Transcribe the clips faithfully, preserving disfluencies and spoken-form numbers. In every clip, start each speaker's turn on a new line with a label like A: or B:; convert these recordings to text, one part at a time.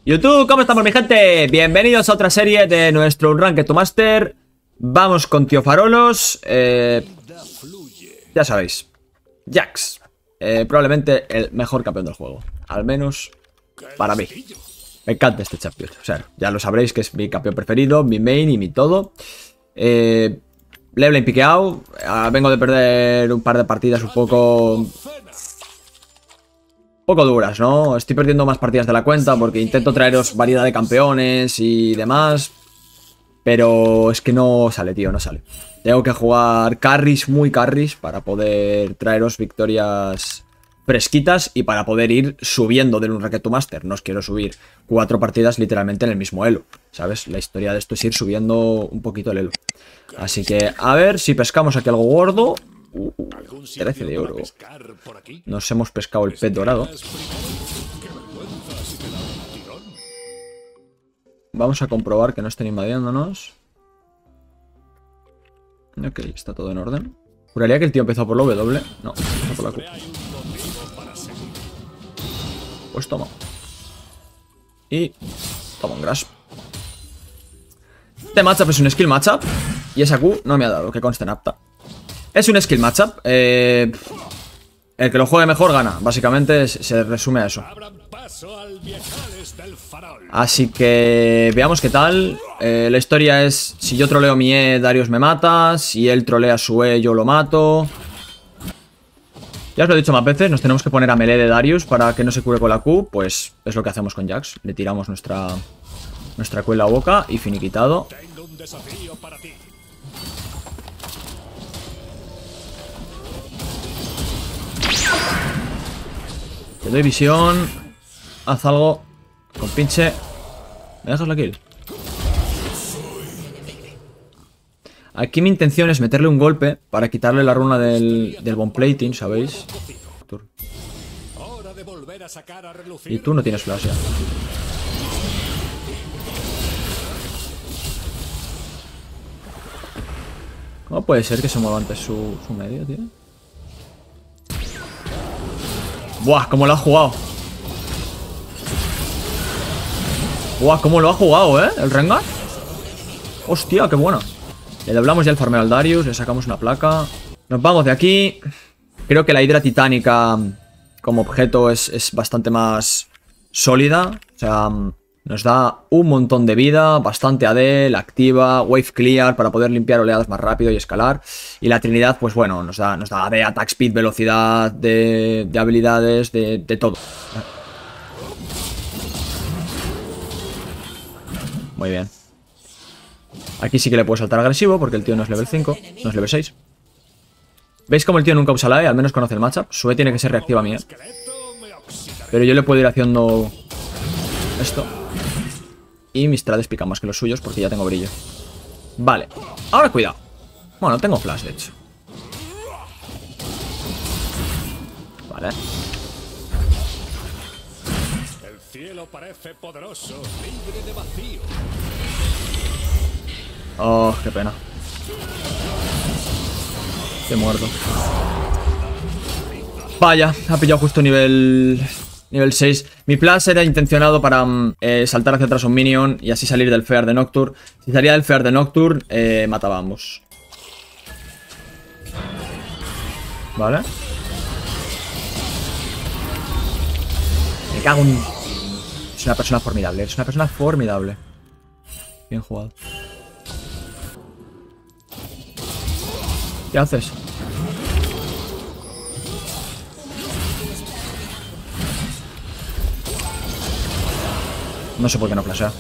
A: YouTube, ¿cómo estamos, mi gente? Bienvenidos a otra serie de nuestro Unranked to Master. Vamos con Tío Farolos. eh, Ya sabéis, Jax, eh, probablemente el mejor campeón del juego, al menos para mí. Me encanta este champion, o sea, ya lo sabréis que es mi campeón preferido, mi main y mi todo. eh, Lane piqueado. ah, Vengo de perder un par de partidas un poco... Un poco duras, ¿no? Estoy perdiendo más partidas de la cuenta porque intento traeros variedad de campeones y demás, pero es que no sale, tío, no sale. Tengo que jugar carries, muy carries, para poder traeros victorias fresquitas y para poder ir subiendo del Unranked to Master. No os quiero subir cuatro partidas literalmente en el mismo elo, ¿sabes? La historia de esto es ir subiendo un poquito el elo. Así que a ver si pescamos aquí algo gordo. Uh, trece de oro. Nos hemos pescado el pez dorado. Vamos a comprobar que no estén invadiéndonos. Ok, está todo en orden. Juraría que el tío empezó por la W. No, empezó por la Q. Pues toma. Y toma un grasp. Este matchup es un skill matchup y esa Q no me ha dado, que conste en apta. Es un skill matchup. eh, El que lo juegue mejor gana. Básicamente se resume a eso. Así que veamos qué tal. eh, La historia es: si yo troleo mi E, Darius me mata. Si él trolea su E, yo lo mato. Ya os lo he dicho más veces, nos tenemos que poner a melee de Darius para que no se cure con la Q. Pues es lo que hacemos con Jax. Le tiramos nuestra Nuestra Q en la boca y finiquitado.
B: Tengo un desafío para ti.
A: Te doy visión. Haz algo. Con pinche. ¿Me dejas la kill? Aquí mi intención es meterle un golpe para quitarle la runa del, del bomb plating, ¿sabéis?
B: Hora de volver a sacar a relucir.
A: Y tú no tienes flash ya. ¿Cómo puede ser que se mueva antes su, su medio, tío? Buah, cómo lo ha jugado. Buah, cómo lo ha jugado, ¿eh? El Rengar. Hostia, qué bueno. Le doblamos ya el farmeo al Darius, le sacamos una placa. Nos vamos de aquí. Creo que la hidra titánica como objeto es, es bastante más sólida. O sea, nos da un montón de vida, bastante A D, la activa, wave clear para poder limpiar oleadas más rápido y escalar. Y la Trinidad, pues bueno, nos da, nos da A D, attack speed, velocidad, de, de habilidades, de, de todo. Muy bien. Aquí sí que le puedo saltar agresivo porque el tío no es level cinco, no es level seis. ¿Veis cómo el tío nunca usa la E? Al menos conoce el matchup. Su E tiene que ser reactiva mía. Pero yo le puedo ir haciendo esto. Y mis trades pican más que los suyos porque ya tengo brillo. Vale, ahora cuidado. Bueno, tengo flash de hecho. Vale.
B: El cielo parece poderoso, libre de vacío.
A: Oh, qué pena. Estoy muerto. Vaya, ha pillado justo nivel... Nivel seis. Mi plan era intencionado para eh, saltar hacia atrás un minion y así salir del Fear de Nocturne. Si salía del Fear de Nocturne, eh, matábamos. Vale. Me cago en... Es una persona formidable. Es una persona formidable. Bien jugado. ¿Qué haces? No sé por qué no flashea.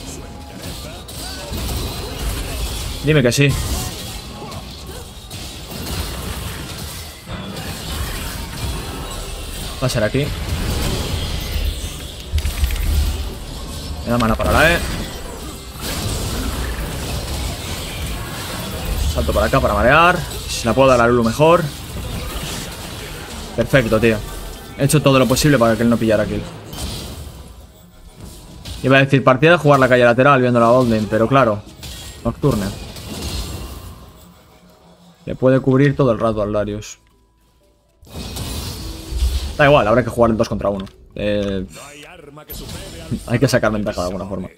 A: Dime que sí. Va a ser aquí. Me da mana para la E. Salto para acá para marear. Si la puedo dar a Lulu mejor. Perfecto, tío. He hecho todo lo posible para que él no pillara kill. Iba a decir partida de jugar la calle lateral viendo la botlane, pero claro, Nocturne le puede cubrir todo el rato al Darius. Da igual, habrá que jugar el dos contra uno. Eh,
B: arma que supere al
A: Hay que sacar ventaja de alguna forma.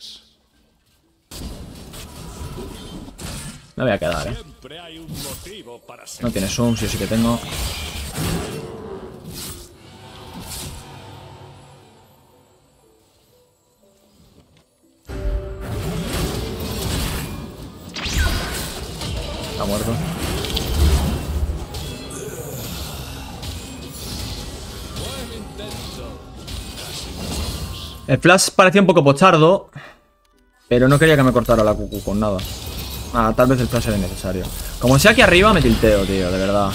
A: Me voy a quedar, eh.
B: Siempre hay un motivo para ser.
A: No tiene zoom, yo sí que tengo. Está muerto. El flash parecía un poco pochardo, pero no quería que me cortara la Q Q con nada. Ah, tal vez el flash era innecesario. Como sea aquí arriba me tilteo, tío, de verdad.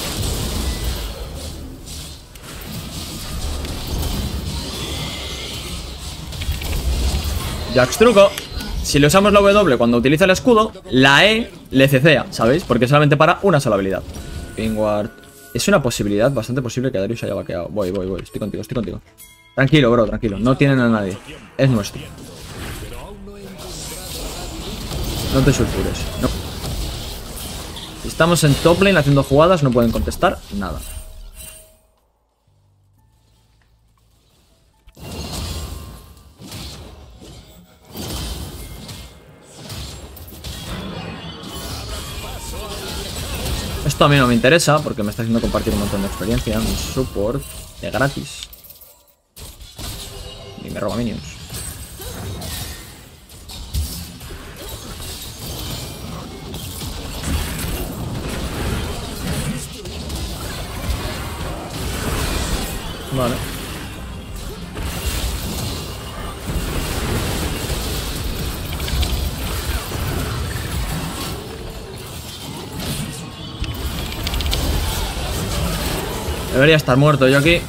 A: Jax truco. Si le usamos la W cuando utiliza el escudo, la E le cecea, ¿sabéis? Porque solamente para una sola habilidad. Pingward. Es una posibilidad bastante posible que Darius haya vaqueado. Voy, voy, voy. Estoy contigo, estoy contigo. Tranquilo, bro, tranquilo. No tienen a nadie. Es nuestro. No te sulfures. No. Si estamos en top lane haciendo jugadas, no pueden contestar nada. Esto a mí no me interesa porque me está haciendo compartir un montón de experiencia. Un support de gratis. Y me roba minions. Vale. Debería estar muerto yo aquí.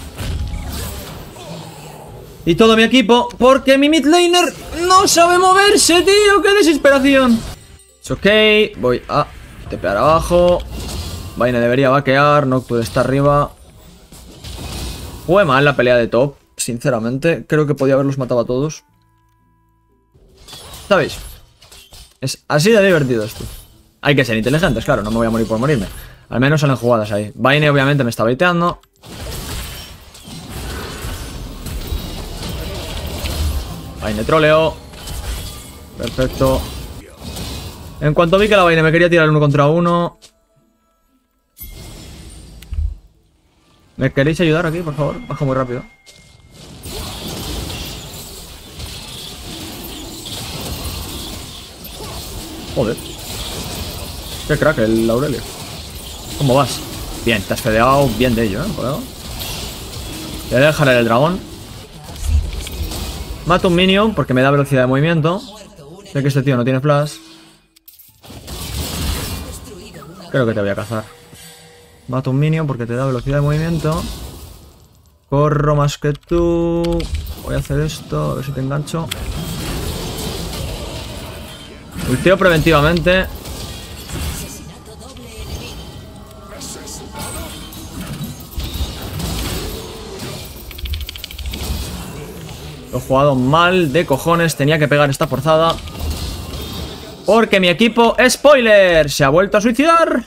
A: Y todo mi equipo, porque mi mid laner no sabe moverse, tío. ¡Qué desesperación! Es ok, voy a tepear abajo. Vayne debería vaquear, no puede estar arriba. Jugué mal la pelea de top, sinceramente. Creo que podía haberlos matado a todos. ¿Sabéis? Es así de divertido esto. Hay que ser inteligentes, claro, no me voy a morir por morirme. Al menos salen jugadas ahí. Vayne obviamente me está baiteando. Vayne troleo. Perfecto. En cuanto vi que la Vayne me quería tirar el uno contra uno. ¿Me queréis ayudar aquí, por favor? Baja muy rápido. Joder. Qué crack el Aurelio. ¿Cómo vas? Bien, te has fedeado bien de ello, ¿eh? Joder. Le voy a dejar el dragón. Mato un minion porque me da velocidad de movimiento. Sé que este tío no tiene flash. Creo que te voy a cazar. Mato un minion porque te da velocidad de movimiento. Corro más que tú. Voy a hacer esto, a ver si te engancho. Ulteo preventivamente. Lo he jugado mal de cojones. Tenía que pegar esta forzada. Porque mi equipo, spoiler, se ha vuelto a suicidar.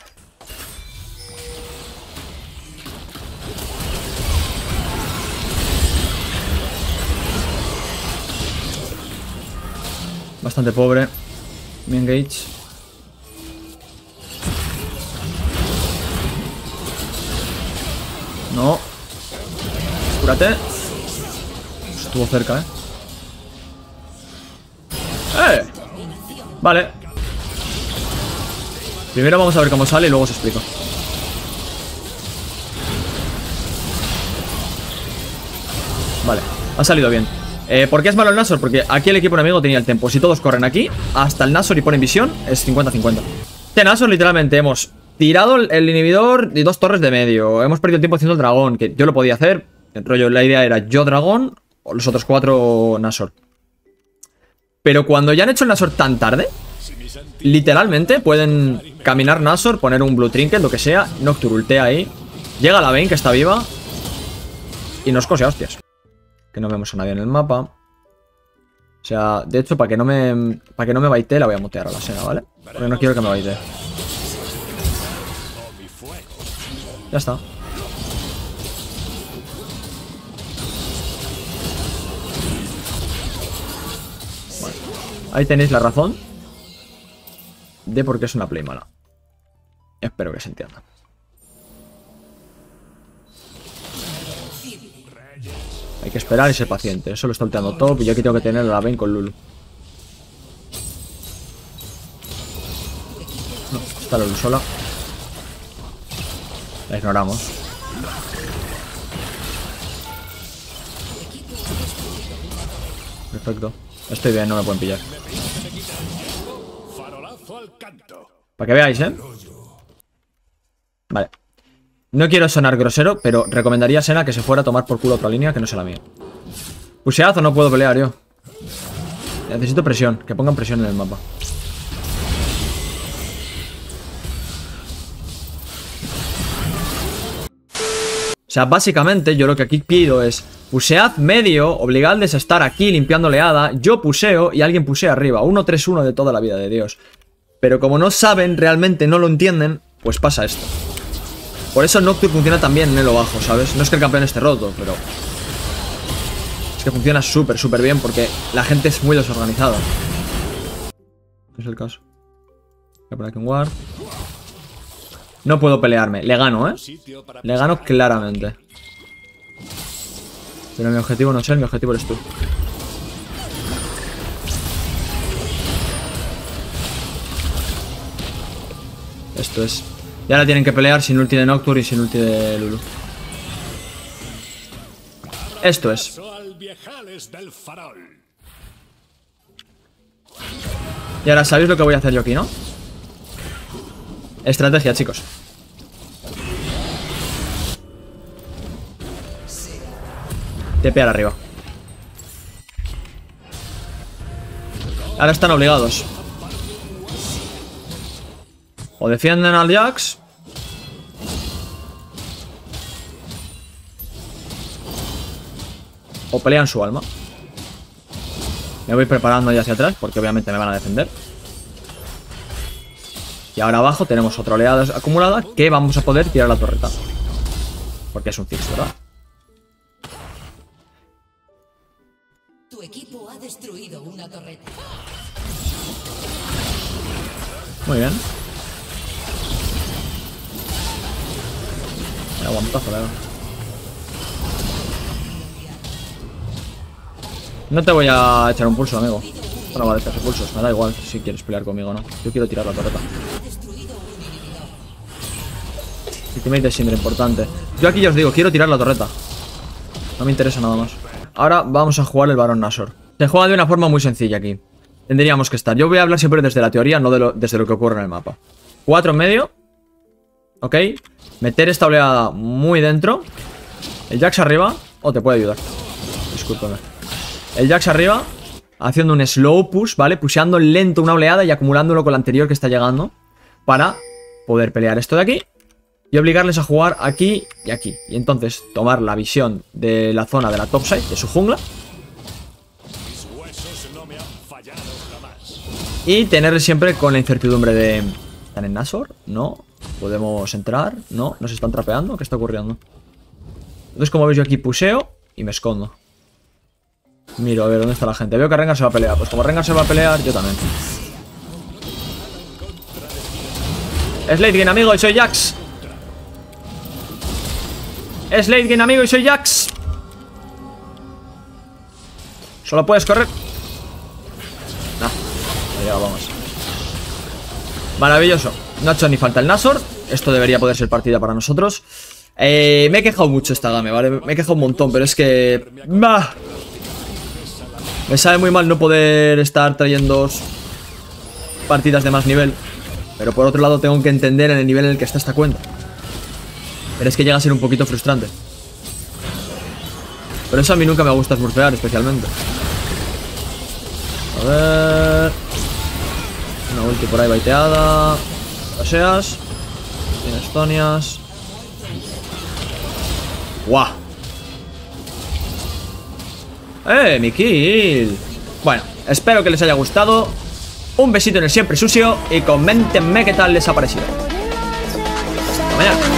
A: Bastante pobre. Mi engage. No. Cúrate. Estuvo cerca, eh. ¡Eh! Vale. Primero vamos a ver cómo sale y luego os explico. Vale, ha salido bien. Eh, ¿Por qué es malo el Nashor? Porque aquí el equipo enemigo tenía el tempo. Si todos corren aquí, hasta el Nashor y ponen visión, es cincuenta cincuenta. Este Nashor literalmente hemos tirado el inhibidor y dos torres de medio. Hemos perdido tiempo haciendo el dragón, que yo lo podía hacer. El rollo, la idea era yo dragón o los otros cuatro Nashor. Pero cuando ya han hecho el Nashor tan tarde, literalmente pueden caminar Nashor, poner un Blue Trinket, lo que sea. Nocturne ultea ahí. Llega la Vayne, que está viva, y nos cose a hostias. Que no vemos a nadie en el mapa. O sea, de hecho, para que no me para que no me baitee, la voy a mutear a la Sena, ¿vale? Porque no quiero que me baitee. Ya está. Vale. Ahí tenéis la razón de por qué es una play mala. Espero que se entienda. Hay que esperar y ser paciente. Eso lo está ulteando top y yo aquí tengo que tener la Vayne con Lulu. No, está Lulu sola. La ignoramos. Perfecto. Estoy bien, no me pueden pillar. Para que veáis, ¿eh? Vale. No quiero sonar grosero, pero recomendaría a Senna que se fuera a tomar por culo otra línea que no sea la mía. Pushead o no puedo pelear yo. Necesito presión, que pongan presión en el mapa. O sea, básicamente yo lo que aquí pido es pushead medio, obligadles a estar aquí limpiando oleada, yo puseo y alguien pusea arriba. uno tres uno de toda la vida de Dios. Pero como no saben, realmente no lo entienden, pues pasa esto. Por eso Nocturne funciona también en elo bajo, ¿sabes? No es que el campeón esté roto, pero... es que funciona súper, súper bien porque la gente es muy desorganizada. Es el caso. Voy a poner aquí un ward. No puedo pelearme. Le gano, ¿eh? Le gano claramente. Pero mi objetivo no es él, mi objetivo eres tú. Esto es... y ahora tienen que pelear sin ulti de Nocturne y sin ulti de Lulu. Esto es. Y ahora sabéis lo que voy a hacer yo aquí, ¿no? Estrategia, chicos. Tepear arriba. Ahora están obligados. O defienden al Jax. O pelean su alma. Me voy preparando ya hacia atrás, porque obviamente me van a defender. Y ahora abajo tenemos otra oleada acumulada que vamos a poder tirar la torreta. Porque es un fix, ¿verdad?
C: Tu equipo ha destruido una torreta.
A: Muy bien. Aguantazo, ¿verdad? No te voy a echar un pulso, amigo. No vale echarse pulsos, me da igual si quieres pelear conmigo o no. Yo quiero tirar la torreta. Ultimate de Syndra, importante. Yo aquí ya os digo, quiero tirar la torreta. No me interesa nada más. Ahora vamos a jugar el Barón Nashor. Se juega de una forma muy sencilla aquí. Tendríamos que estar. Yo voy a hablar siempre desde la teoría, no de lo, desde lo que ocurre en el mapa. Cuatro en medio. Ok. Meter esta oleada muy dentro. El Jax arriba. Oh, te puede ayudar. Discúlpame. El Jax arriba. Haciendo un slow push, ¿vale? Pusheando lento una oleada y acumulándolo con la anterior que está llegando. Para poder pelear esto de aquí. Y obligarles a jugar aquí y aquí. Y entonces tomar la visión de la zona de la topside, de su jungla. Y tenerle siempre con la incertidumbre de... ¿están en Nashor? No. ¿Podemos entrar? No. ¿Nos están trapeando? ¿Qué está ocurriendo? Entonces, como veis, yo aquí puseo y me escondo. Miro, a ver, ¿dónde está la gente? Veo que Rengar se va a pelear. Pues como Rengar se va a pelear, yo también. Es late game, amigo, y soy Jax. Es late game, amigo, y soy Jax. Solo puedes correr. Nah, ya vamos. Maravilloso. No ha hecho ni falta el Nashor. Esto debería poder ser partida para nosotros. eh, Me he quejado mucho esta game, ¿vale? Me he quejado un montón, pero es que... bah, me sabe muy mal no poder estar trayendo partidas de más nivel. Pero por otro lado tengo que entender en el nivel en el que está esta cuenta. Pero es que llega a ser un poquito frustrante. Pero eso a mí nunca me gusta smurfear especialmente. A ver... una ulti por ahí baiteada. Paseas. Tienes Estonias. ¡Guau! ¡Eh, mi kill! Bueno, espero que les haya gustado. Un besito en el siempre sucio. Y coméntenme qué tal les ha parecido. Hasta mañana.